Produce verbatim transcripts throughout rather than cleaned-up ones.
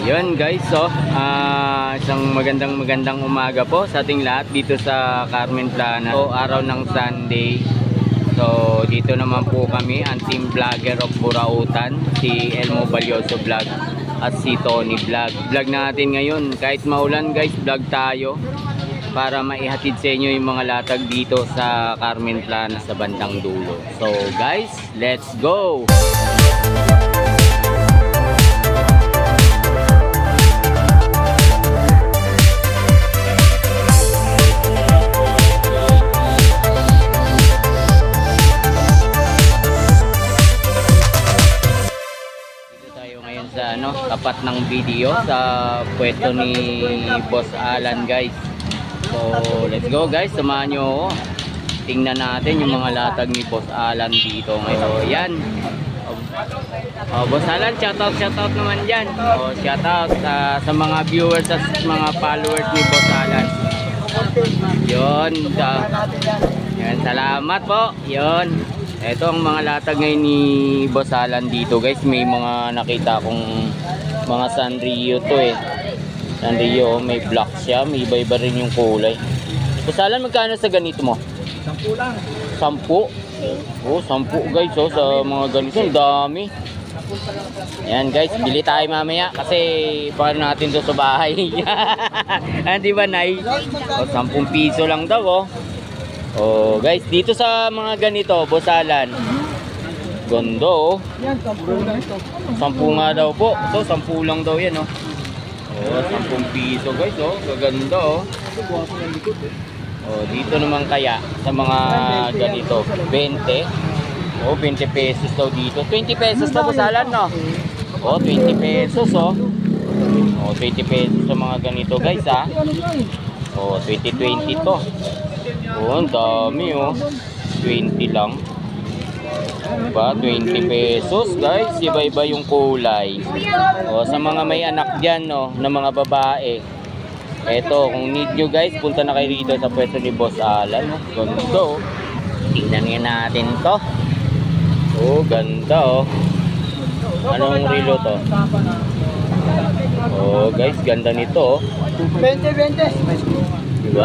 Yun guys, so uh, isang magandang magandang umaga po sa ating lahat dito sa Carmen Plana. So araw ng Sunday. So dito naman po kami ang team vlogger of Burautan, si Elmo Balyoso Vlog at si Tony Vlog. Vlog natin ngayon, kahit maulan guys, vlog tayo para maihatid sa inyo yung mga latag dito sa Carmen Plana sa bandang dulo. So guys, let's go! Sa ano, tapat ng video sa pwesto ni Boss Alan guys. So let's go guys, samahan nyo ako. Tingnan natin yung mga latag ni Boss Alan dito ngayon. Yan. Oh, Boss Alan, shoutout shoutout naman dyan. Oh, shoutout uh, sa mga viewers at mga followers ni Boss Alan. Yun. Uh, yan, salamat po. Yun. Ito ang mga latag ngayon ni Boss Alan dito guys. May mga nakita akong mga Sanrio to eh. Sanrio, may black siya. May iba-iba rin yung kulay. Boss Alan, magkano sa ganito mo? Sampu lang. Sampu? Oh, sampu guys oh, sa mga ganito. Ang dami. Yan guys, bili tayo mamaya kasi paano natin to sa bahay. Di ba Nay? O, sampung piso lang daw oh. Oh guys, dito sa mga ganito, Boss Alan, gondo oh. Yan, sampu lang ito. Sampu nga daw po. So, sampu lang daw yan oh. Oh, sampung piso guys oh. Gaganda oh. Oh, dito naman kaya sa mga ganito, twenty. Oh, twenty pesos daw dito. twenty pesos na Boss Alan no? Oh, twenty pesos oh. Oh, twenty pesos sa mga ganito guys ah. Oh, twenty twenty to. Oh, ang dami oh. twenty lang. Diba? twenty pesos guys. Iba-iba yung kulay. Oh, sa mga may anak dyan no, na mga babae. Eto, kung need nyo guys, punta na kayo dito sa pwesto ni Boss Alan. Ganda oh. Tingnan nga natin to. Oh, ganda oh. Anong relo to? Oh guys, ganda nito oh. twenty, twenty. Diba?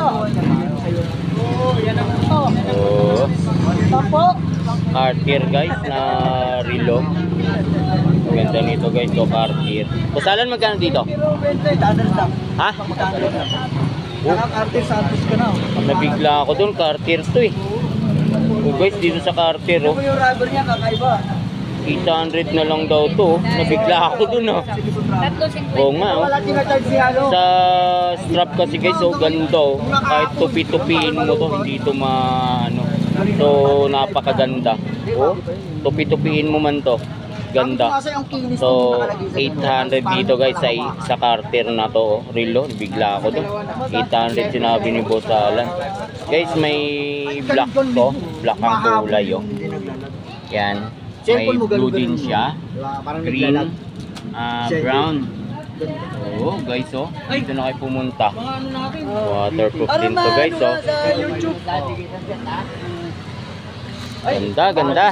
Oh, yan ang ito. Oh. Sampo. Cartier guys na relo. Ganda nito guys, to Cartier. Boss Alan, magkano dito? twenty, dadal lang. Ha? Oh. Naka-Cartier Santos ka na. Nabigla ako doon, Cartier to eh. Oh guys, dito sa Cartier oh. Ito yung rubber niya, kakaiba. eight hundred na lang daw to. Nabigla ako doon oh. Oo nga oh. Wala tinacharge si Halo. Sa strap kasi guys, oh, ganda oh. Kahit tupi-tupiin mo to, hindi to ma ano. So napakaganda. Oh, tupi-tupiin mo man to. Ganda. So eight hundred dito guys sa sa Cartier na to oh. Relo, bigla ako doon. eight hundred sinabi ni Boss Alan. Guys, may black to, black ang kulay oh. Yan. May blue din siya. Green, uh, brown. Oh guys oh, dito na kayo pumunta. Waterproof din to guys oh. Ganda, ganda.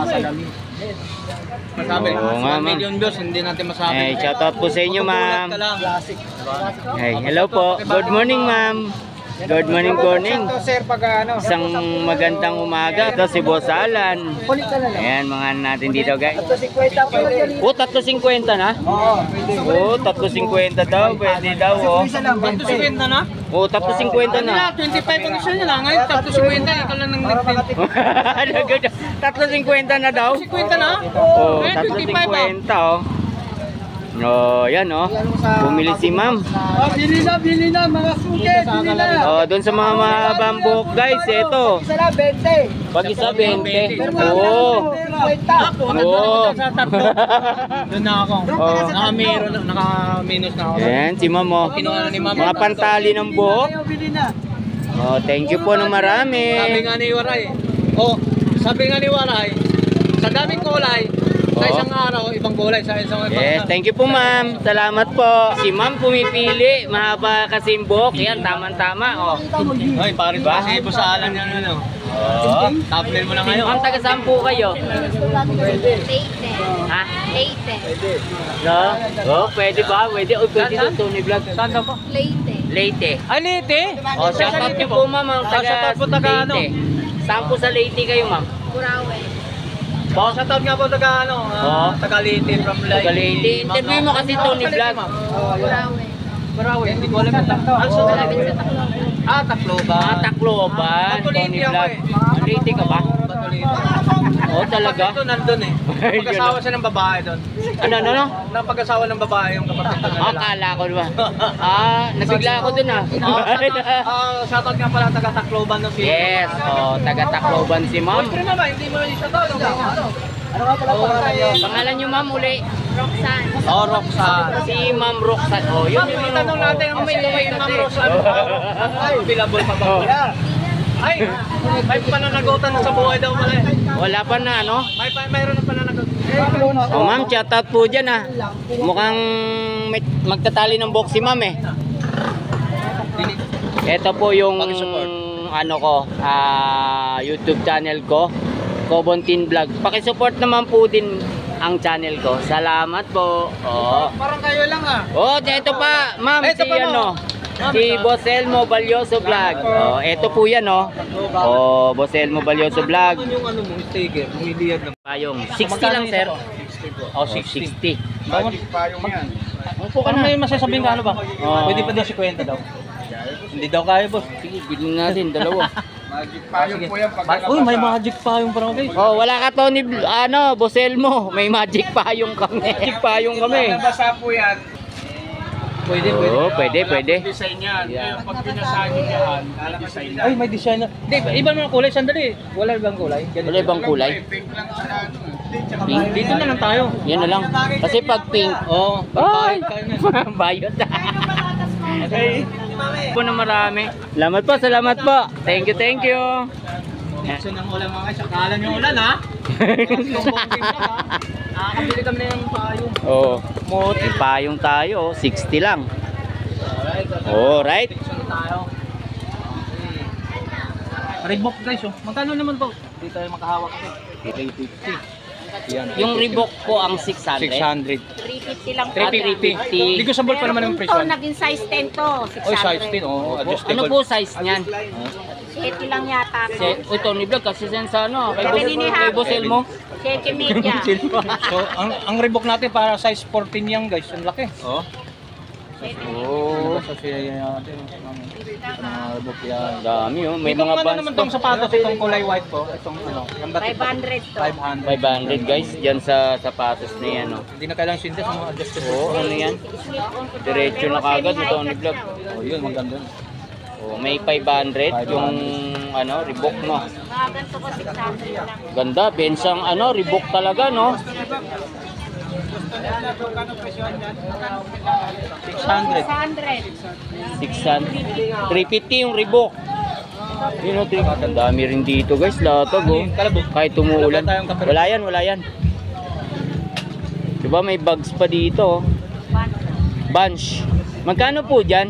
Masabi, oo nga ma'am. million views, hindi natin masabi. Hey, shoutout po sa inyo ma'am. Hey, hello po. Good morning ma'am. Good morning, morning. Isang magandang umaga. Ito si Boss Alan. Ayan, mga natin dito guys. Oh, tatlo cinquenta na? Oh, tatlo cinquenta daw. Pwede daw oh. tatlo cinquenta na? Oh, tatlo cinquenta na. twenty-five ang isa niya lang. Ngayon, tatlo cinquenta. Ikaw lang nang nag-twenty. tatlo cinquenta na daw? cinquenta na? Oh, tatlo cinquenta oh. Oh, yan oh. Bumili si ma'am. Oh, bili na, bili na, mga suke, bili na. Oh, doon sa mga mabambok guys, ito. Isa na, twenty. Pag isa twenty. Oo. Oo. Doon na ako. Oh. Naka-minus na, naka-minus na ako. Ayan, si ma'am oh. Kinuha na ni ma'am. Mga pantali ng buhok. Oh, thank you po ng marami. Sabi nga ni Waray. Oh, sabi nga ni Waray, sa daming kulay, Sa Oo. isang araw, ibang kulay. Sa isang ibang Yes, thank you po ma'am. Salamat po. Si ma'am pumipili, mahaba kasi yung buhok. Yan, tama-tama. Oh. Ay, pare Diba? ba? Kasi busalan yan, ano. Oh. Taplin mo na ngayon. Ma'am, taga saan po kayo? Leyte. Ha? Leyte. No? Oh, pwede ba? Pwede. Oh, pwede doon, Tony Vlog. Saan daw po? Leyte. Leyte. Ah, Leyte? Oh, shout out niyo po ma'am, ang Ah, taga shout out po taga ano? Leyte. Saan po sa Leyte kayo ma'am? Burawe. Oh, shout out nga po taga ano, Oo. ah, taga Leyte from Leyte. Taga Leyte. Interview mo kasi Tony Vlog. Burawe. Burawe, hindi ko alam yung takto. Ano sa Malapit sa Tacloban. Ah, Tacloban. Ah, Tacloban. Bato Tony Leyte ako Vlog. eh. Ah, Leyte ka ba? Bato Leyte. Oh, talaga? Ito nandun eh. Napag-asawa siya ng babae doon. Ano, ano, ano? Napag-asawa ng babae yung kapatid ko na Ah, lalaki. kala ko diba? Ah, nabigla ako dun ah. Oh, shoutout, ah, shoutout nga pala taga Tacloban no si. Yes, oh, taga Tacloban si ma'am. Siyempre naman, hindi mo yung shoutout. Ano? Ano nga pala pangalan niyo? Pangalan niyo ma'am uli? Roxanne. Oh, Roxanne. Si Ma'am Roxanne. Oh, yun Ma'am, yun. yun. itanong natin ang may may Ma'am Roxanne. Ay, available pa ba? Oh. Ay, may pananagutan na sa buhay daw pala eh. Wala pa na ano? May pa- mayroon ng pananagutan. Oh, ma'am, shout out po dyan ah. Mukhang may, magtatali ng box si ma'am eh. Ito po yung ano ko, ah, YouTube channel ko, Cobontin Vlog. Paki-support naman po din ang channel ko. Salamat po. Oh. Parang kayo lang ah. Oh, ito pa, ma'am, Ito si pa, ma'am. ano, si Boss Elmo Balyoso Vlog. Oh, ito po yan, oh. Oh, Boss Elmo Balyoso Vlog. Ano yung ano mo, sticker, humiliyad lang. Payong sixty lang, sir. Oh, sixty. Magic payong yan. Upo ka Parang na. may masasabing ka ano ba? Oo. Pwede pa daw si Kwenta daw. Hindi daw kaya, boss. Sige, bilhin natin, dalawa. Magic payong po yan pag Uy, may magic payong parang guys. Oh, wala ka Tony, Bl- ano, Boss Elmo. May magic payong kami. Magic payong kami. nabasa po yan. Pwede, pwede. Oh, pwede, pwede. Design yan. Kaya pag pinasagi yan, may design yan. Ay, may design na. Hindi, iba naman kulay. Sandali. Wala ibang kulay. Ganito. Wala ibang kulay. Pink lang sa ano. Pink. Dito na lang tayo. Yan na lang. Kasi pag pink, Oo. ay, Bayad kayo na. bayot. Ay, po na marami. Salamat po, salamat po. Thank you, thank you. So nang ulan mga guys. Akala nyo ulan ha? Nakakabili kami ng payong. Oh, may payong tayo, sixty lang. Alright. Section tayo. Reebok guys oh. Magkano naman po? Dito tayo makahawak kasi. three fifty. Yan. Yung Reebok po ang six hundred. six hundred. three fifty lang po. three fifty. Hindi ko sabol pa naman yung Meron presyo. to, naging size ten to. six hundred. Oy, size ten oh. Ano Adjustable. po size niyan? eighty lang yata to. Si, oh, Tony Vlog kasi sen sa ano, kay Kevin Boss, Iniha. kay Boss Elmo. Sete media. So, ang ang Reebok natin para size fourteen yan guys. Ang laki. Oh. Oh, Sa siya natin. Mga Reebok yan. dami oh. May Itong mga ano bands naman pa. tong sapatos, itong kulay white po. Itong ano. Yung batik- five hundred to. five hundred. five hundred guys, dyan sa sapatos na yan oh. Hindi na kailangang sintes, mga adjustable. Oh, ano yan? Diretso na kagad ito Tony Vlog. Oh, yun, maganda. Oh, may five hundred yung ano, Reebok no. Mga ganito ko six hundred lang. Ganda, bensang ano, Reebok talaga no. six hundred. six hundred. six hundred. three fifty yung Reebok. Yun o, ang dami rin dito guys, latag oh. Kahit tumuulan. Wala yan, wala yan. Diba may bags pa dito oh. Bunch. Magkano po dyan?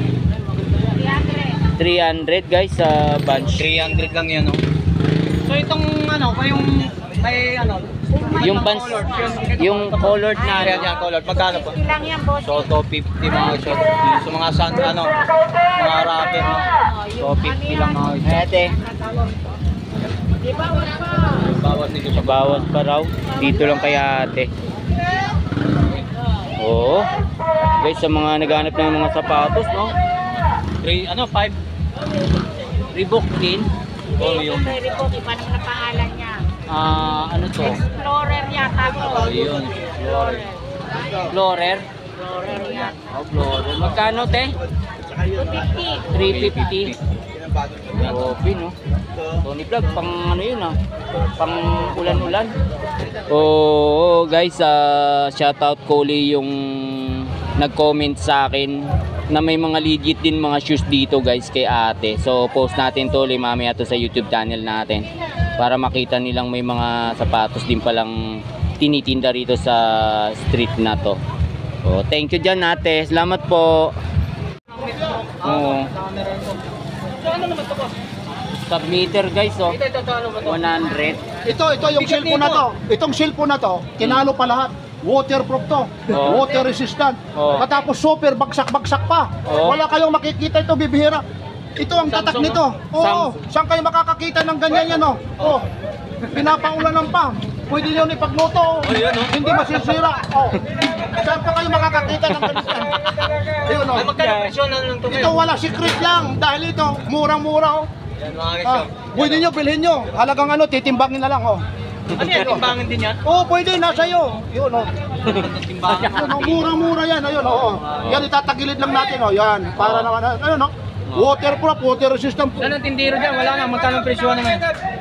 three hundred guys sa bunch. three hundred lang yan, no? So itong ano, kayong may ano, Yung bunch, yung colored na yan yan, color, magkano po? fifty lang yan, boss. So, two fifty mga short. So, mga sand, ano, mga rabbit, no? So, fifty lang mga short. Ate, Di ba, wala pa? Bawat dito sa bawas pa raw. Dito lang kay ate. Oo. Guys, sa mga naghanap ng mga sapatos, no? three, ano, five. Reebok din. Oh, yung, Very po, iba naman ang pangalan niya. Ah, ano to? Explorer yata to. oh, yun. Explorer. Explorer. Explorer yan. Oh, Explorer. Magkano, te? two fifty. three fifty. Grabe, no? Tony Vlog, pang ano yun ah. Pang ulan-ulan. Oo, guys, uh, shoutout ko ulit yung nag-comment sa akin na may mga legit din mga shoes dito guys kay ate. So post natin to ulit mamaya to sa YouTube channel natin para makita nilang may mga sapatos din palang tinitinda rito sa street na to. Oh, thank you dyan ate. Salamat po. Oo. Submeter guys, oh. one hundred. Ito, ito yung cellphone na to. Itong cellphone na to, tinalo pa lahat. Waterproof to. Oo. Water resistant. Oo. Katapos super bagsak-bagsak pa. Oo. Wala kayong makikita ito, bibihira. Ito ang tatak Samsung, nito. Oo. Sam- Saan kayo makakakita ng ganyan yan, oh? Oh. Pinapaulanan pa. Pwede nyo ipagluto. Oh. Hindi masisira. Oh. Saan pa kayo makakakita ng ganyan? Ayun, oh. Magkano presyo na lang ito Ito wala secret lang dahil ito murang-mura, oh. Yan mga Ah, kesyo. pwede nyo bilhin nyo. Halagang ano, titimbangin na lang, oh. Ano yan, timbangin din yan? Oo, pwede, nasa iyo. Yun, oh. Timbangin. Yun, oh, mura-mura yan, ayun, oo. Yan, itatagilid lang natin, oh. Yan, para naman, ayun, oh. Waterproof, water resistant. Saan ang tindiro dyan? Wala na, magkano ang presyo naman?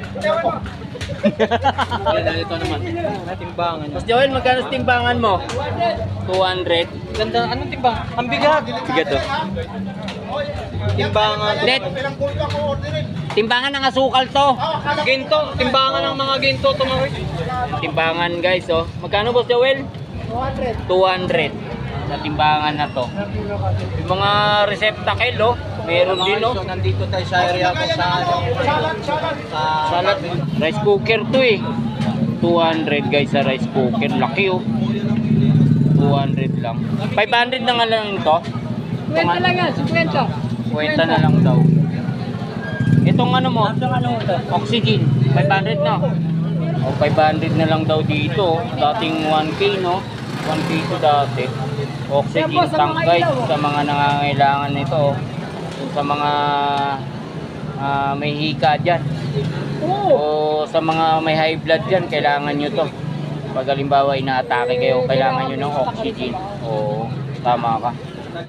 Yan, ito naman. Timbangan. Mas Joel, magkano sa timbangan mo? two hundred. Ganda, anong timbang? Ang bigat. Bigat to. Timbangan. Net, timbangan ng asukal to. Ginto, timbangan ng mga ginto tumawid. Timbangan guys, oh. Magkano boss Joel? two hundred. Sa timbangan na to. Yung mga receptacle, oh. Meron din, oh. So, nandito tayo sa area ko sa ano. Sa Salat, rice cooker to eh. two hundred guys sa rice cooker. Laki, oh. two hundred lang. five hundred na nga lang to. Kwenta lang yan, kwenta. Kwenta na lang daw. Itong ano mo? Oxygen. five hundred na. O, five hundred na lang daw dito. Dating one K, no? one K to dati. Oxygen tank guys sa mga nangangailangan nito. Sa mga ah, may hika dyan. O sa mga may high blood dyan, kailangan nyo to. Pag halimbawa inaatake kayo, kailangan nyo ng oxygen. O, tama ka.